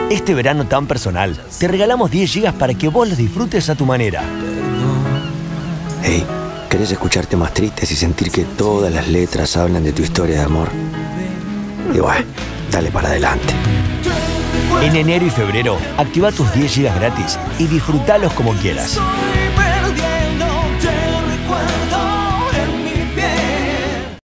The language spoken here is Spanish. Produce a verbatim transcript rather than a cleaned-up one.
Este verano tan personal, te regalamos diez gigas para que vos los disfrutes a tu manera. Hey, ¿querés escucharte más tristes y sentir que todas las letras hablan de tu historia de amor? Y bueno, dale para adelante. En enero y febrero, activa tus diez gigas gratis y disfrutalos como quieras. Estoy perdiendo, te recuerdo.